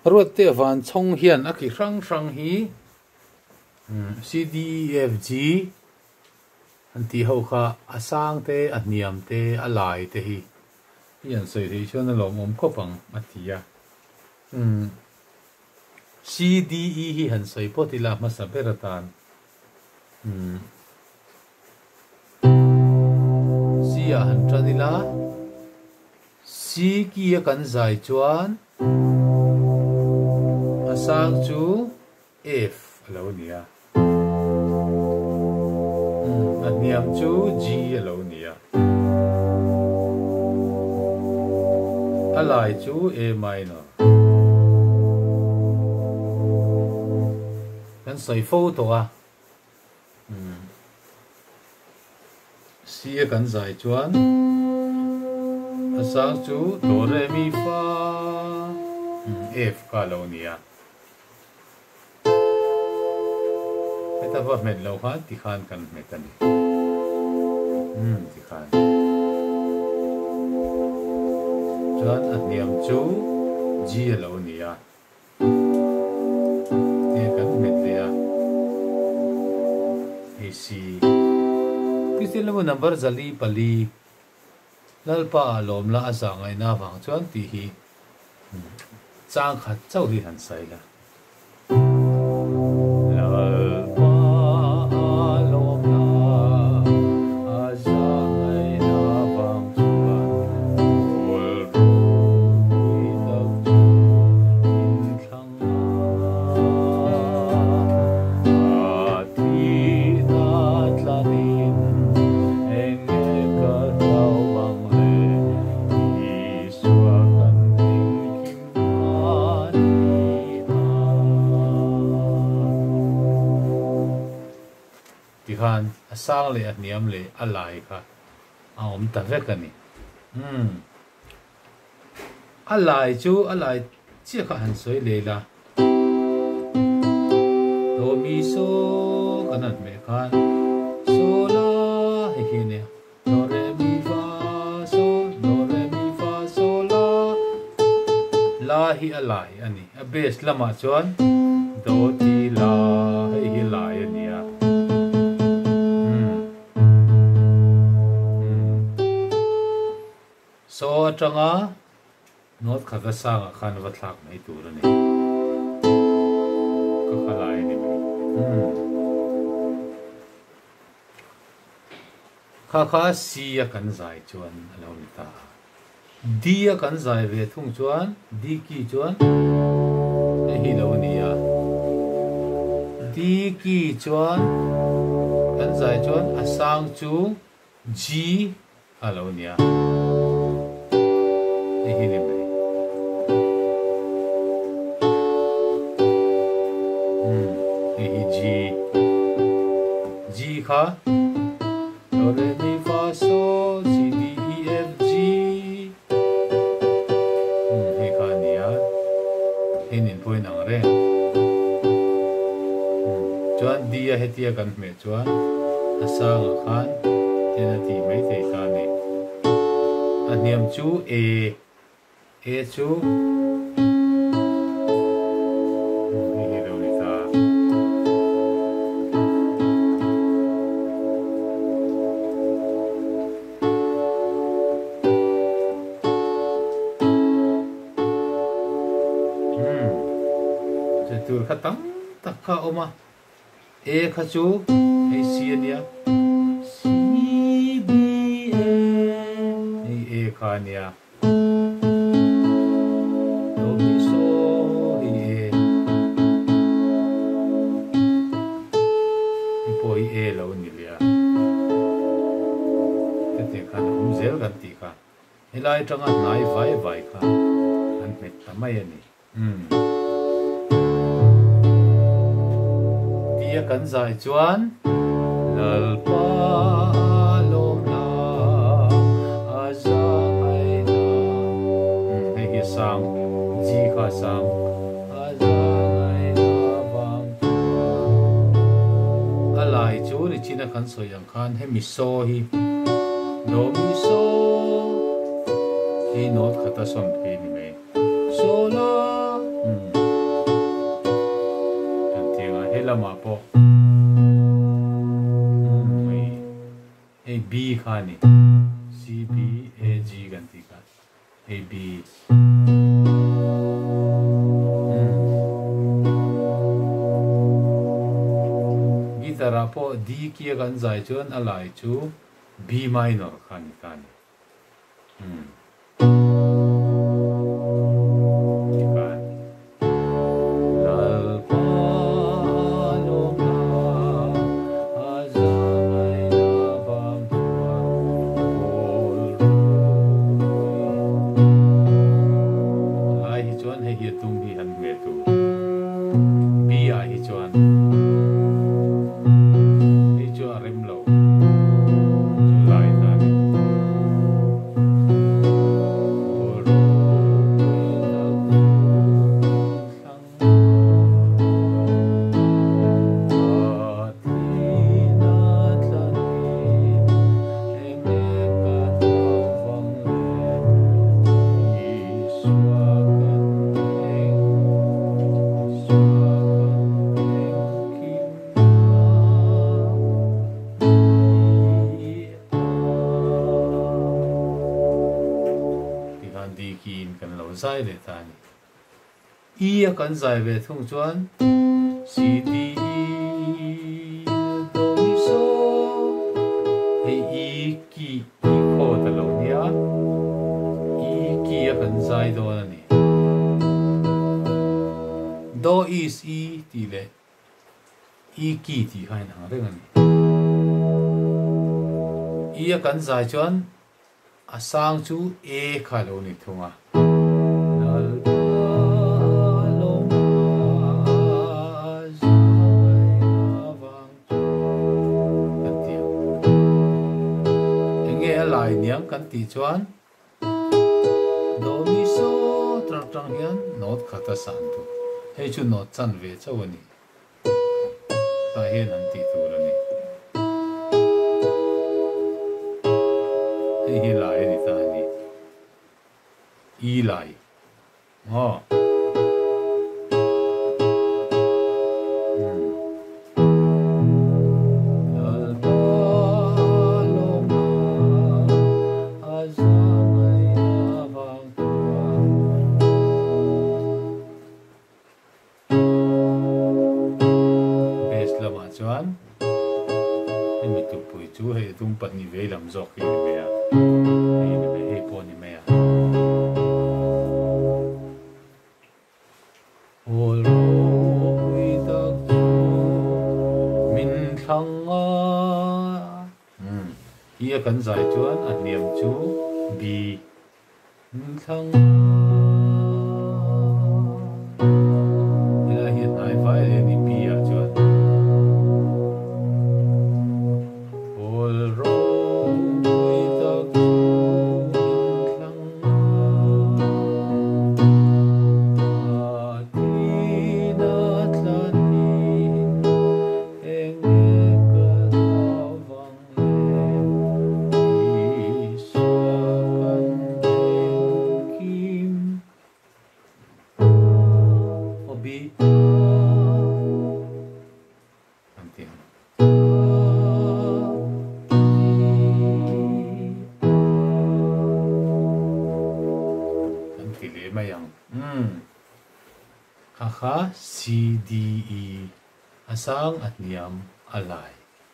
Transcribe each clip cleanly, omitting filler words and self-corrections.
ruột te van chong hian a ki rang rang hi C D E F G an ti ho kha a sang te a hniam te a lai te hi hian soi ri chuan a lom om khopang a tia C D E hi han soi potila ma sa beratan C a han tranila C ki a kan zai chuan a sang chu F alo nia a hniam chu G alo nia a lai chu A minor kan soi photo a C a kan zai chuan a sang chu do re mi fa F ka lo nia ta va met lo kha ti khan kan met ani ti khan chuan a hniam chu G lo nia te kan met lia AC kisila mo number zali pali lalpa lom la asa ngai na wang chuan ti hi chang khat chau hi han sai la sang le hniam le alai kha om ta vek ani alai chu alai chi kha han soi le la do mi so kanat me khan so la hi ne do re mi fa so do re mi fa so la hi alai ani a base lama chuan do ti la hi lai ani so changa not khaka sang khan wa thak mai tur ani ka khalai ni kha si ya kan zai chuan alo ta d ya kan zai ve thung chuan d ki chuan hi lo ni ya d ki chuan kan zai chuan asang chu g alo ni ya hniam G G kha do re mi fa so C D E F G he kha nia henin poi nang re chuan D a hetia kan me chuan asang khan hena ti mai te ta ni a hniam chu A chu tur khatang takha oma A kha chu ai C ania C B A kha nia lai changa nai vai kha an met tamai ani dia kan zai chuan lal pa lom na aza ai na he hi sang ji kha sang aza ai na bang alai chu ri china kan soyang khan he mi so hi do mi so he not khata som the ni me so la mà po A B kha ni C B A G kan ti ka A B gitara po D kia kan zai chuan alai chu B minor kha ni ka ni zai le ta ni E kan zai ve thung chuan C D E do mi so hei E ki E kho ta lo nia E ki kan zai do na ni do is E ti le E ki ti hai na re ni E kan zai chuan asang chu A kha lo ni thunga hniam kan ti chuan do mi so trang trang hian not khata san tu hei chu not chan ve chawani ta hian an ti tu la ni hei hi lai ni ta ni E lai ho chuan hei mi tu pui chu hei tum pat ni ve lam zok hi me a hei me hei po ni me a ol oi tak chu min thlang a hi kan zai chuan a hniam chu B min thlang ila hi nai vai le ni B a chuan kha C D E asang at hniam alai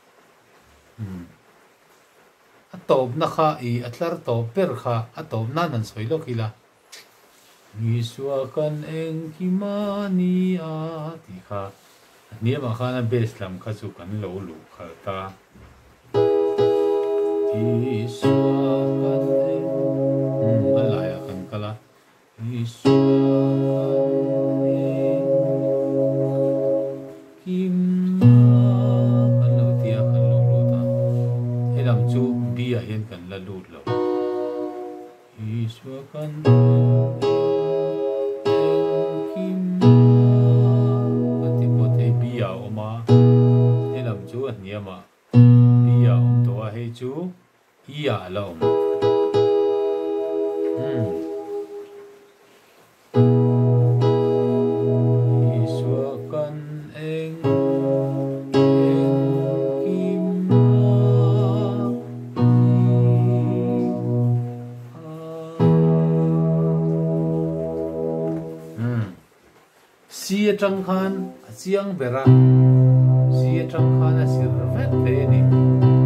atop na kha I atlar to per kha atop na nan soi lo kila ni suwa kan eng ki mani a ti kha hniam kha na base lam kha chu kan lo lu kha ta ni suwa kan eng alai kan kala ni suwa hian kan la lut lo iswa kan kim pati pote bia oma elam chu hniama bia om to a he chu ia lo iswa kan eng chia trăng khan chiang bera chia trăng khan a sir vet thế ni